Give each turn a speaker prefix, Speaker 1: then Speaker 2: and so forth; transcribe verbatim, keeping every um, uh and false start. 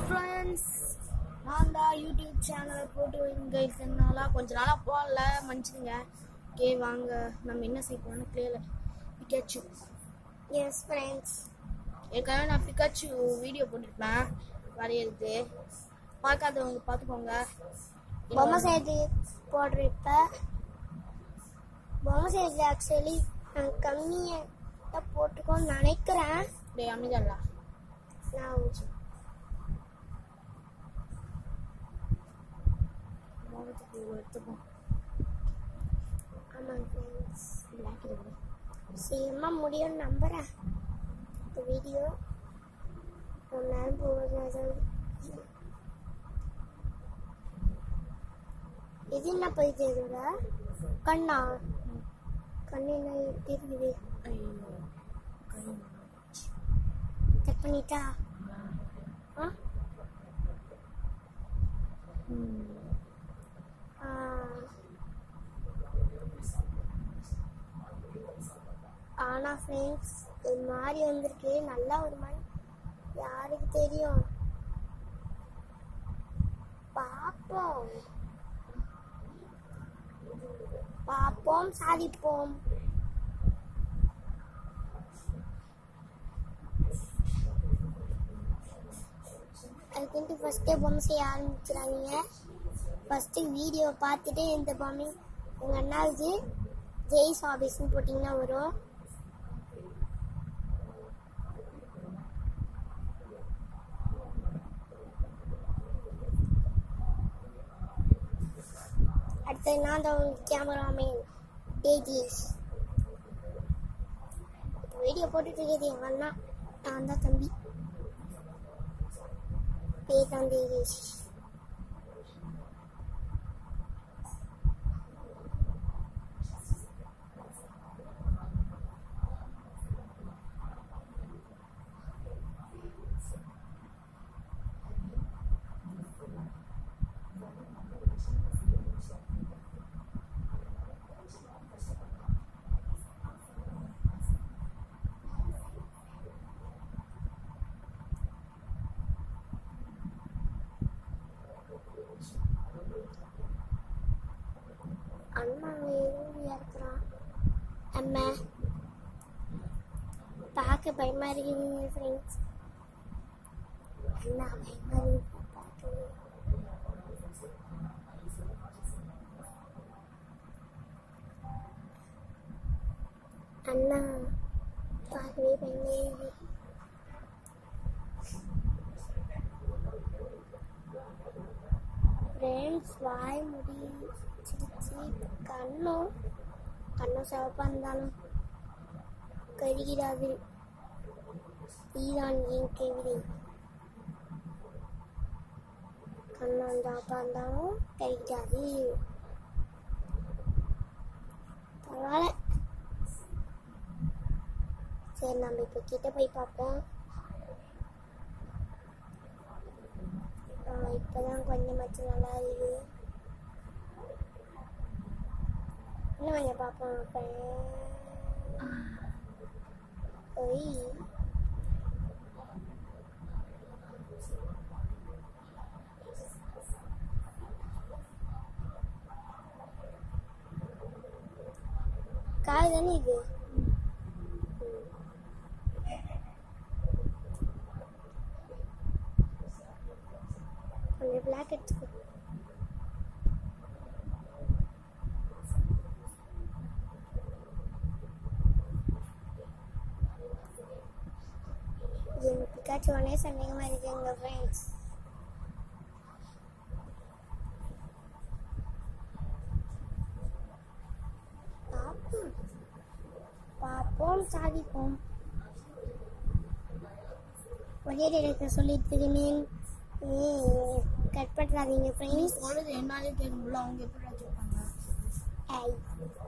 Speaker 1: Friends, நான் தான் YouTube சேனலை போட்டு இங்கே இருக்கிறதுனால கொஞ்ச நாளாக போகல, மன்னிச்சுங்க. ஓகே, வாங்க நம்ம என்ன செய்ய போகிறோம்னு கிளியர் பிகாச்சு.
Speaker 2: எஸ் ஃப்ரெண்ட்ஸ்,
Speaker 1: ஏற்கனவே நான் பிகாச்சு வீடியோ போட்டிருப்பேன் வரையிறது, பார்க்காதவங்க பார்த்துக்கோங்க.
Speaker 2: பொம்மை செய்து போடுறப்ப பொம்மை செய்து ஆக்சுவலி நான் கம்மியாக போட்டுக்கோன்னு நினைக்கிறேன்.
Speaker 1: டே அமைதியா
Speaker 2: நான்
Speaker 1: எடுத்துப்போம்.
Speaker 2: ஆமாங்க ஃப்ரெண்ட்ஸ், சீக்கிரமாக முடியும்னு நம்புகிறேன். இந்த வீடியோ ஒரு நேரம் போகுது. இது என்ன போயிட்டு இதோட கண்ணா கண்ணு என்ன எப்படி இருக்குது? கட் பண்ணிட்டா? ஆ ஆனா ஃப்ரெண்ட்ஸ், ஒரு மாதிரி வந்திருக்கு. நல்லா ஒரு மாதிரி யாருக்கு தெரியும்? பார்ப்போம் பார்ப்போம் சாதிப்போம். அதுக்குன்ட்டு ஃபஸ்ட்டே பொம்மை செய்ய ஆரம்பிக்கிறாங்க. ஃபஸ்ட்டு வீடியோ பார்த்துட்டு இந்த பொம்மை உங்கள் அண்ணாவுக்கு ஜெய்ஸ் ஆபீஸ்ன்னு போட்டிங்கன்னா வரும். அடுத்தது நான் தான் உங்களுக்கு கேமராமேன் தேஜேஷ். வீடியோ போட்டுட்டு இருக்கிறது எங்கள் அண்ணா, நான் தான் தம்பி, பேர் தான் தேஜேஷ். அண்ணா எதுவும் இருக்கிறான். அம்மா பார்க்க பயமா இருக்குது ஃப்ரெண்ட்ஸ். அண்ணா பயமா இருக்கு பார்க்கவே. அண்ணா பார்க்கவே பயமா இருக்கு. ஃப்ரெண்ட்ஸ், வாய் முடி கண்ணும் கண்ணும் சிவப்பாக இருந்தாலும் கருகிறாது. ஈரான் ஏன் கேள்வி? கண்ணும் சிவப்பாக இருந்தாலும் கருகிறாது. பரவாயில்ல, சரி நம்ம இப்போ கிட்ட போய் பார்ப்போம். இப்போதான் கொஞ்சமாச்சும் நல்லா இருக்குது. இன்னும் கொஞ்சம் பார்ப்போம். ஒய் காய் தானே இது? கொஞ்சம் பிளாக் எடுத்துக்கோ. பிகாச்சு ஒன்னே சந்தேகமாக இருக்குங்க ஃப்ரெண்ட்ஸ். பார்ப்போம் பார்ப்போம் சாதிப்போம். ஒரே இடத்தை சொல்லிட்டு இருக்கேன், கட் பண்ணுறாதீங்க ஃப்ரெண்ட்ஸ்.
Speaker 1: பொழுது என்னாலே கேட்க முடியல, அவங்க எப்படி வச்சுருப்பாங்க?
Speaker 2: ஐ